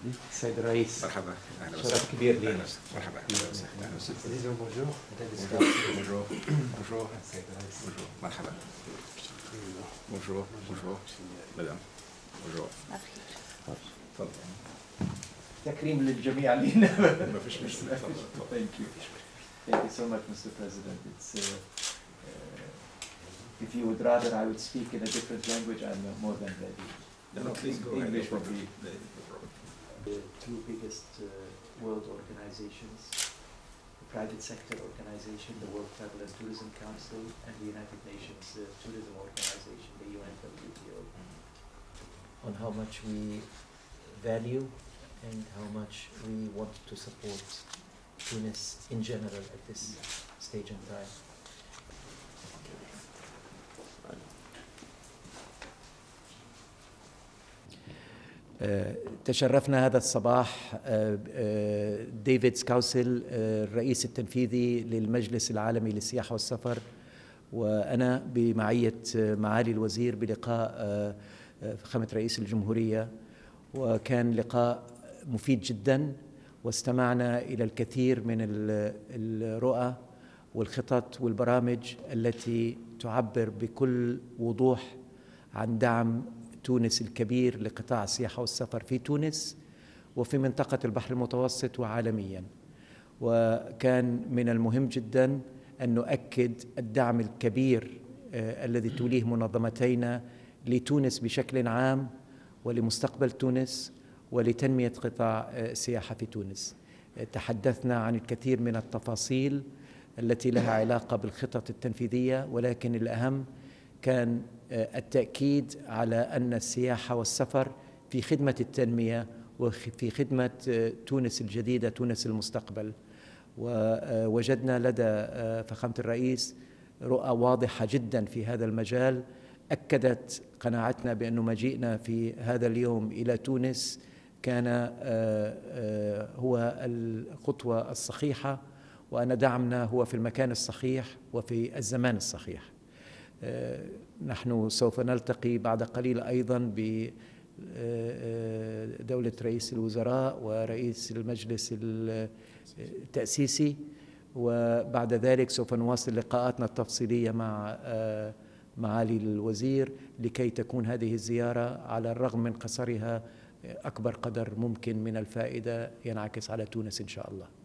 السيد الرئيس، مرحبا، اهلا وسهلا. شرف كبير لي. مرحبا، اهلا وسهلا. اهلا وسهلا. بونجور. بونجور. بونجور. السيد الرئيس. بونجور. مرحبا. بونجور. بونجور. مدام. بونجور. تفضل. تكريم للجميع لينا. ما فيش مشكلة. تفضل. Thank you. Thank you so much, Mr. President. If you would rather I would speak in a different language, I'm more than ready. No, please go ahead. English No would be problem. No problem. the two biggest world organizations, the private sector organization, the World Travel and Tourism Council, and the United Nations Tourism Organization, the UNWTO, on how much we value and how much we want to support Tunis in general at this stage in time. تشرفنا هذا الصباح ديفيد سكاوسل الرئيس التنفيذي للمجلس العالمي للسياحة والسفر، وأنا بمعية معالي الوزير بلقاء فخامة رئيس الجمهورية، وكان لقاء مفيد جدا، واستمعنا إلى الكثير من الرؤى والخطط والبرامج التي تعبر بكل وضوح عن دعم تونس الكبير لقطاع السياحة والسفر في تونس وفي منطقة البحر المتوسط وعالميا. وكان من المهم جدا أن نؤكد الدعم الكبير الذي توليه منظمتينا لتونس بشكل عام ولمستقبل تونس ولتنمية قطاع السياحة في تونس. تحدثنا عن الكثير من التفاصيل التي لها علاقة بالخطط التنفيذية، ولكن الأهم كان التأكيد على أن السياحة والسفر في خدمة التنمية وفي خدمة تونس الجديدة، تونس المستقبل. ووجدنا لدى فخامة الرئيس رؤى واضحة جدا في هذا المجال، أكدت قناعتنا بأن مجيئنا في هذا اليوم إلى تونس كان هو الخطوة الصحيحة، وأن دعمنا هو في المكان الصحيح وفي الزمان الصحيح. نحن سوف نلتقي بعد قليل أيضا بدولة رئيس الوزراء ورئيس المجلس التأسيسي، وبعد ذلك سوف نواصل لقاءاتنا التفصيلية مع معالي الوزير لكي تكون هذه الزيارة على الرغم من قصرها أكبر قدر ممكن من الفائدة ينعكس على تونس إن شاء الله.